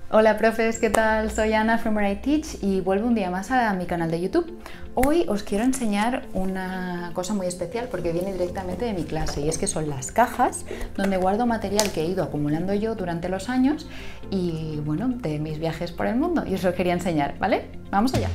Hola profes, ¿qué tal? Soy Ana from Where I Teach y vuelvo un día más a mi canal de YouTube. Hoy os quiero enseñar una cosa muy especial porque viene directamente de mi clase y es que son las cajas donde guardo material que he ido acumulando yo durante los años y bueno, de mis viajes por el mundo y os lo quería enseñar, ¿vale? ¡Vamos allá!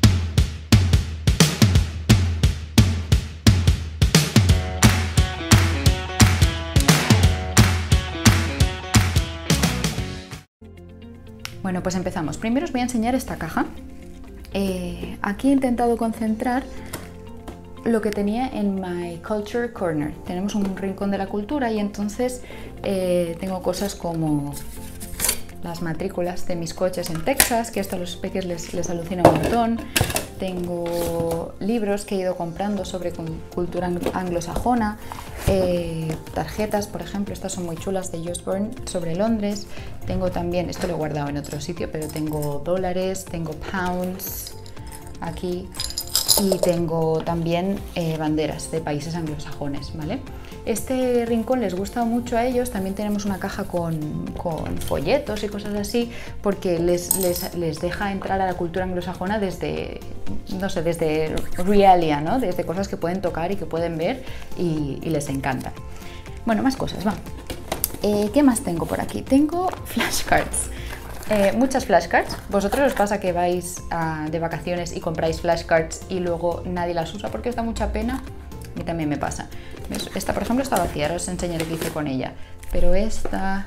Bueno, pues empezamos. Primero os voy a enseñar esta caja. Aquí he intentado concentrar lo que tenía en My Culture Corner. Tenemos un rincón de la cultura y entonces tengo cosas como las matrículas de mis coches en Texas, que esto a los peques les alucina un montón. Tengo libros que he ido comprando sobre cultura anglosajona, tarjetas, por ejemplo, estas son muy chulas de Osborne sobre Londres. Tengo también, esto lo he guardado en otro sitio, pero tengo dólares, tengo pounds aquí y tengo también banderas de países anglosajones, ¿vale? Este rincón les gusta mucho a ellos. También tenemos una caja con folletos y cosas así porque les deja entrar a la cultura anglosajona desde, no sé, desde realia, ¿no? Desde cosas que pueden tocar y que pueden ver y les encanta. Bueno, más cosas, va. ¿Qué más tengo por aquí? Tengo flashcards. Muchas flashcards. ¿Vosotros os pasa que vais de vacaciones y compráis flashcards y luego nadie las usa porque os da mucha pena? A mí también me pasa. Esta, por ejemplo, está vacía, ahora os enseñaré qué hice con ella. Pero esta,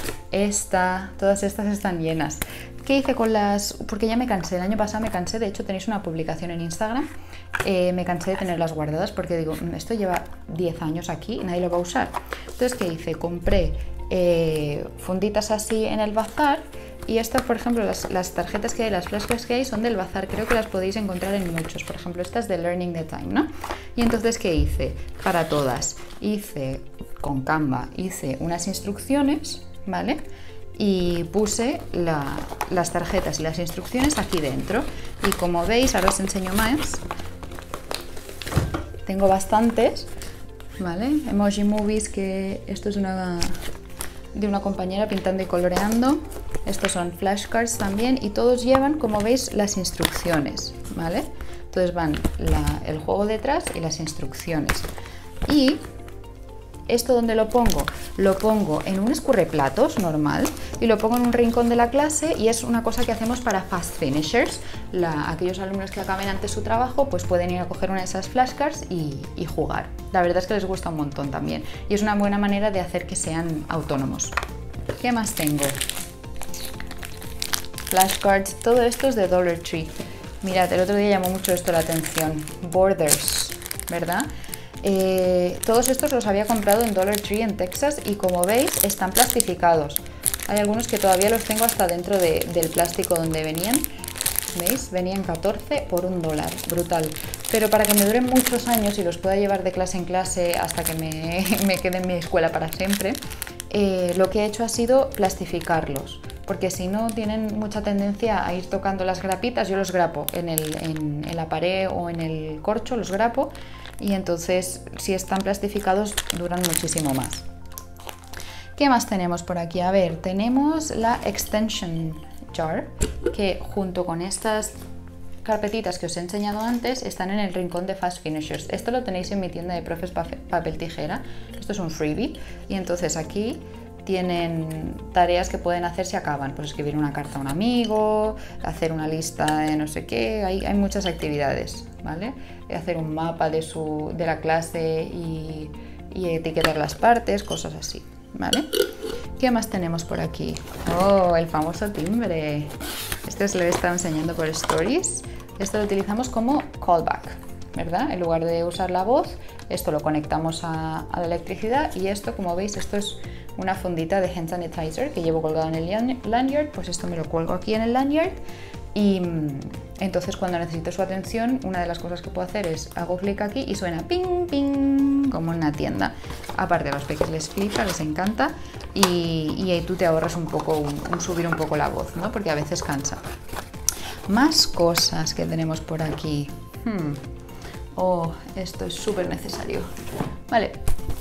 todas estas están llenas. ¿Qué hice con las...? Porque ya me cansé, el año pasado me cansé, de hecho tenéis una publicación en Instagram, me cansé de tenerlas guardadas porque digo, esto lleva 10 años aquí y nadie lo va a usar. Entonces, ¿qué hice? Compré funditas así en el bazar. Y estas, por ejemplo, las tarjetas que hay, las flashcards que hay son del bazar, creo que las podéis encontrar en muchos, por ejemplo, estas de Learning the Time, ¿no? Y entonces, ¿qué hice? Para todas, hice con Canva, hice unas instrucciones, ¿vale? Y puse las tarjetas y las instrucciones aquí dentro. Y como veis, ahora os enseño más, tengo bastantes, ¿vale? Emoji Movies, que esto es de una compañera pintando y coloreando. Estos son flashcards también y todos llevan, como veis, las instrucciones, ¿vale? Entonces van el juego detrás y las instrucciones. Y esto, ¿dónde lo pongo? Lo pongo en un escurreplatos normal y lo pongo en un rincón de la clase y es una cosa que hacemos para fast finishers. Aquellos alumnos que acaben antes su trabajo pues pueden ir a coger una de esas flashcards y jugar. La verdad es que les gusta un montón también y es una buena manera de hacer que sean autónomos. ¿Qué más tengo? Flashcards, todo esto es de Dollar Tree. Mirad, el otro día llamó mucho esto la atención. Borders, ¿verdad? Todos estos los había comprado en Dollar Tree en Texas y como veis están plastificados. Hay algunos que todavía los tengo hasta dentro del plástico donde venían. ¿Veis? Venían 14 por $1, brutal. Pero para que me duren muchos años y los pueda llevar de clase en clase hasta que me quede en mi escuela para siempre, lo que he hecho ha sido plastificarlos. Porque si no tienen mucha tendencia a ir tocando las grapitas, yo los grapo en la pared o en el corcho, los grapo y entonces si están plastificados duran muchísimo más. ¿Qué más tenemos por aquí? A ver, tenemos la extension jar que junto con estas carpetitas que os he enseñado antes están en el rincón de Fast Finishers. Esto lo tenéis en mi tienda de Profes Papel Tijera. Esto es un freebie y entonces aquí tienen tareas que pueden hacer si acaban, pues escribir una carta a un amigo, hacer una lista de no sé qué, hay muchas actividades, ¿vale? Hacer un mapa de la clase y etiquetar las partes, cosas así, ¿vale? ¿Qué más tenemos por aquí? Oh, el famoso timbre. Este os lo he estado enseñando por Stories. Esto lo utilizamos como callback, ¿verdad? En lugar de usar la voz, esto lo conectamos a la electricidad y esto, como veis, esto es una fundita de hand sanitizer que llevo colgado en el lanyard, pues esto me lo cuelgo aquí en el lanyard y entonces cuando necesito su atención, una de las cosas que puedo hacer es hago clic aquí y suena ping, ping, como en una tienda. Aparte a los peques les flipa, les encanta y tú te ahorras un poco, subir un poco la voz, ¿no? Porque a veces cansa. Más cosas que tenemos por aquí. Oh, esto es súper necesario. Vale,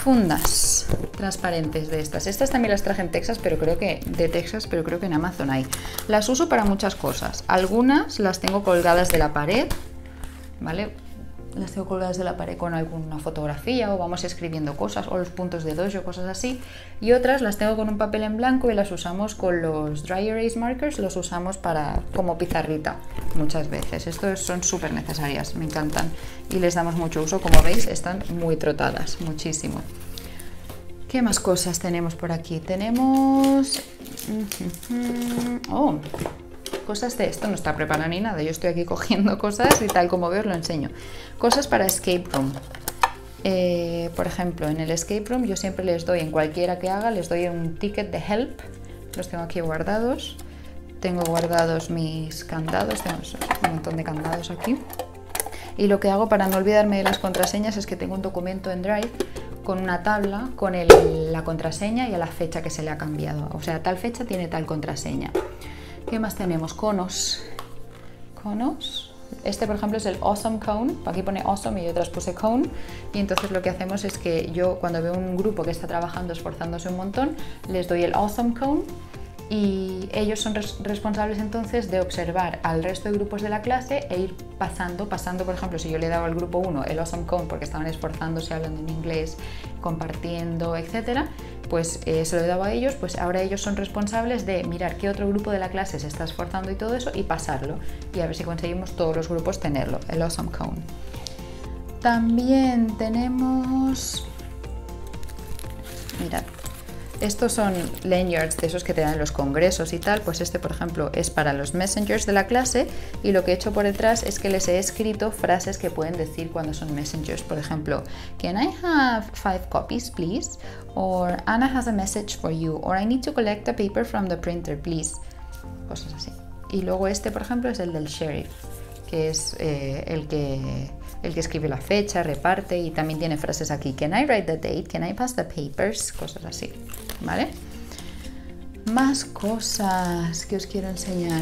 fundas transparentes de estas. Estas también las traje en Texas, pero creo que en Amazon hay. Las uso para muchas cosas. Algunas las tengo colgadas de la pared, ¿vale? Las tengo colgadas de la pared con alguna fotografía o vamos escribiendo cosas o los puntos de dojo, cosas así. Y otras las tengo con un papel en blanco y las usamos con los dry erase markers, los usamos como pizarrita muchas veces. Estos son súper necesarias, me encantan y les damos mucho uso. Como veis, están muy trotadas, muchísimo. ¿Qué más cosas tenemos por aquí? Tenemos... Oh, cosas de esto, no está preparado ni nada, yo estoy aquí cogiendo cosas y tal como veo os lo enseño. Cosas para escape room. Por ejemplo, en el escape room yo siempre les doy, en cualquiera que haga, les doy un ticket de help. Los tengo aquí guardados. Tengo guardados mis candados, tengo un montón de candados aquí. Y lo que hago para no olvidarme de las contraseñas es que tengo un documento en Drive con una tabla con la contraseña y a la fecha que se le ha cambiado. O sea, tal fecha tiene tal contraseña. ¿Qué más tenemos? Conos. Conos. Este, por ejemplo, es el Awesome Cone. Aquí pone Awesome y yo otras puse Cone. Y entonces lo que hacemos es que yo, cuando veo un grupo que está trabajando, esforzándose un montón, les doy el Awesome Cone y ellos son responsables entonces de observar al resto de grupos de la clase e ir pasando, por ejemplo, si yo le daba al grupo 1 el Awesome Cone porque estaban esforzándose, hablando en inglés, compartiendo, etcétera, pues se lo he dado a ellos, pues ahora ellos son responsables de mirar qué otro grupo de la clase se está esforzando y todo eso y pasarlo y a ver si conseguimos todos los grupos tenerlo, el Awesome Cone. También tenemos, mirad, estos son lanyards de esos que te dan en los congresos y tal, pues este por ejemplo es para los messengers de la clase y lo que he hecho por detrás es que les he escrito frases que pueden decir cuando son messengers, por ejemplo, "Can I have 5 copies please?" or "Anna has a message for you" or "I need to collect a paper from the printer please", cosas así. Y luego este por ejemplo es el del sheriff, que es el que escribe la fecha, reparte y también tiene frases aquí. "Can I write the date? Can I pass the papers?", cosas así, ¿vale? Más cosas que os quiero enseñar.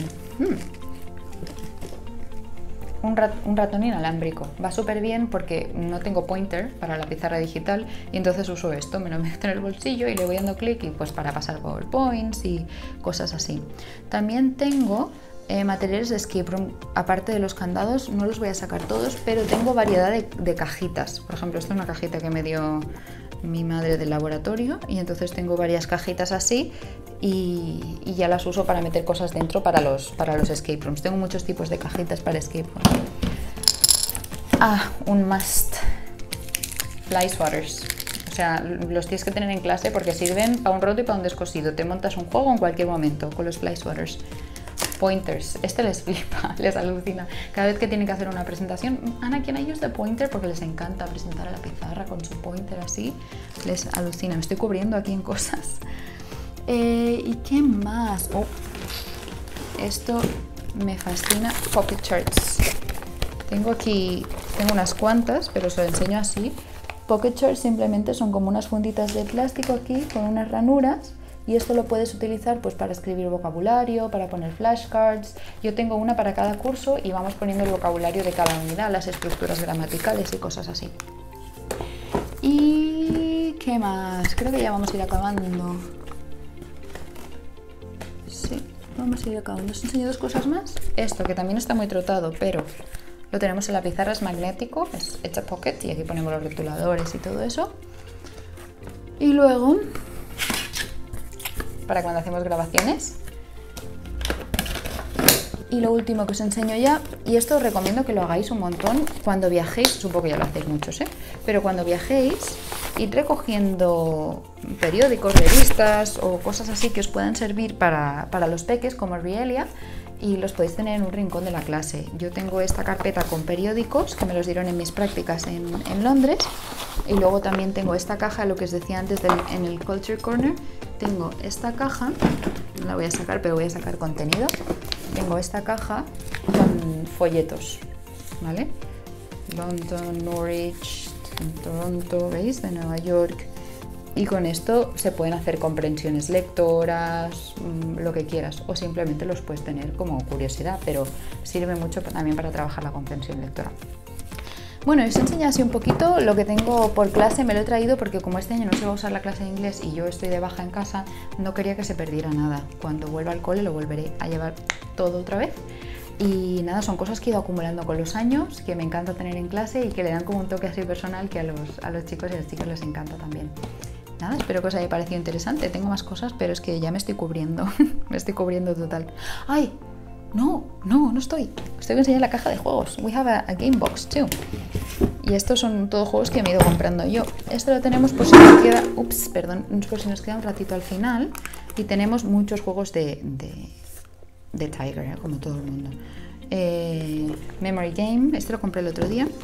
Un ratón inalámbrico. Va súper bien porque no tengo pointer para la pizarra digital y entonces uso esto, me lo meto en el bolsillo y le voy dando clic y pues para pasar PowerPoints y cosas así. También tengo materiales de escape room, aparte de los candados, no los voy a sacar todos, pero tengo variedad de cajitas. Por ejemplo, esta es una cajita que me dio mi madre del laboratorio y entonces tengo varias cajitas así y ya las uso para meter cosas dentro para los escape rooms. Tengo muchos tipos de cajitas para escape rooms. Un must, fly swatters. O sea, los tienes que tener en clase porque sirven para un roto y para un descosido. Te montas un juego en cualquier momento con los fly swatters. Pointers, este les flipa, les alucina. Cada vez que tienen que hacer una presentación, "Ana, ¿can I use the pointer?", porque les encanta presentar a la pizarra con su pointer así, les alucina. Me estoy cubriendo aquí en cosas. ¿Y qué más? Esto me fascina, pocket charts. Tengo unas cuantas, pero os lo enseño así. Pocket charts simplemente son como unas funditas de plástico aquí con unas ranuras. Y esto lo puedes utilizar pues para escribir vocabulario, para poner flashcards. Yo tengo una para cada curso y vamos poniendo el vocabulario de cada unidad, las estructuras gramaticales y cosas así. ¿Y qué más? Creo que ya vamos a ir acabando. Sí, vamos a ir acabando. ¿Os enseño 2 cosas más? Esto, que también está muy trotado, pero lo tenemos en la pizarra, es magnético, es It's a Pocket y aquí ponemos los rotuladores y todo eso. Y luego, para cuando hacemos grabaciones. Y lo último que os enseño ya, y esto os recomiendo que lo hagáis un montón cuando viajéis, supongo que ya lo hacéis muchos, pero cuando viajéis, id recogiendo periódicos, revistas o cosas así que os puedan servir para los peques como Rielia y los podéis tener en un rincón de la clase. Yo tengo esta carpeta con periódicos que me los dieron en mis prácticas en Londres y luego también tengo esta caja, lo que os decía antes en el Culture Corner. Tengo esta caja, no la voy a sacar, pero voy a sacar contenido. Tengo esta caja con folletos, ¿vale? London, Norwich, Toronto, ¿veis? De Nueva York. Y con esto se pueden hacer comprensiones lectoras, lo que quieras, o simplemente los puedes tener como curiosidad, pero sirve mucho también para trabajar la comprensión lectora. Bueno, os enseño así un poquito lo que tengo por clase. Me lo he traído porque como este año no se va a usar la clase de inglés y yo estoy de baja en casa, no quería que se perdiera nada. Cuando vuelva al cole lo volveré a llevar todo otra vez. Y nada, son cosas que he ido acumulando con los años, que me encanta tener en clase y que le dan como un toque así personal que a los chicos y a las chicas les encanta también. Nada, espero que os haya parecido interesante. Tengo más cosas, pero es que ya me estoy cubriendo. Me estoy cubriendo total. ¡Ay! No estoy. Os tengo que enseñar la caja de juegos. We have a game box too. Y estos son todos juegos que me he ido comprando yo. Esto lo tenemos por si nos queda... Ups, perdón. Por si nos queda un ratito al final. Y tenemos muchos juegos de Tiger, como todo el mundo. Memory Game. Este lo compré el otro día.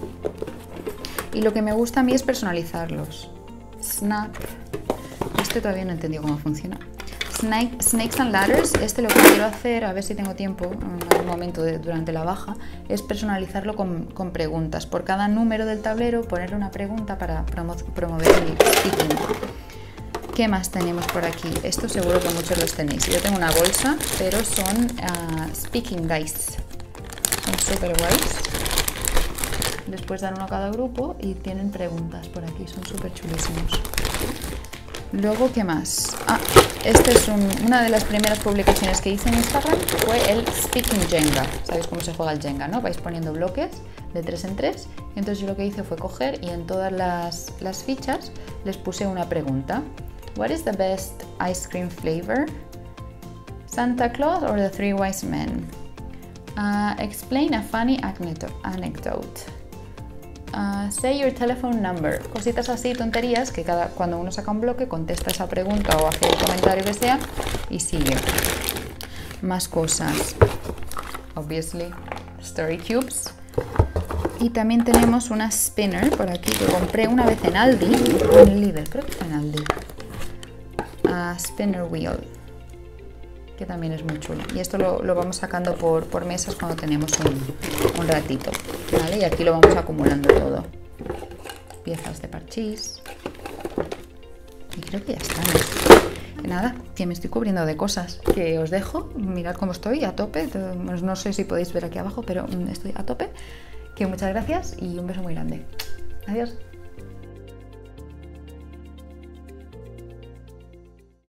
Y lo que me gusta a mí es personalizarlos. Snap. Este todavía no he entendido cómo funciona. Snakes and Ladders, este lo que quiero hacer, a ver si tengo tiempo en algún momento durante la baja, es personalizarlo con preguntas. Por cada número del tablero ponerle una pregunta para promover el speaking. ¿Qué más tenemos por aquí? Esto seguro que muchos los tenéis. Yo tengo una bolsa, pero son speaking dice. Son súper guays. Después dan uno a cada grupo y tienen preguntas por aquí, son súper chulísimos. Luego, ¿qué más? Esta es una de las primeras publicaciones que hice en Instagram, fue el Speaking Jenga. ¿Sabéis cómo se juega el Jenga, no? Vais poniendo bloques de 3 en 3. Entonces yo lo que hice fue coger y en todas las fichas les puse una pregunta. What is the best ice cream flavor? Santa Claus or the Three Wise Men? Explain a funny anecdote. Say your telephone number. Cositas así, tonterías, que cuando uno saca un bloque contesta esa pregunta o hace el comentario que sea y sigue. Más cosas. Obviously, story cubes. Y también tenemos una spinner por aquí que compré una vez en Aldi, o en Lidl, creo que fue en Aldi. Spinner wheel, que también es muy chulo. Y esto lo vamos sacando por mesas cuando tenemos un ratito, ¿vale? Y aquí lo vamos acumulando todo. Piezas de parchís. Y creo que ya está. Nada, que me estoy cubriendo de cosas. Que os dejo, mirad cómo estoy, a tope. No sé si podéis ver aquí abajo, pero estoy a tope. Que muchas gracias y un beso muy grande. Adiós.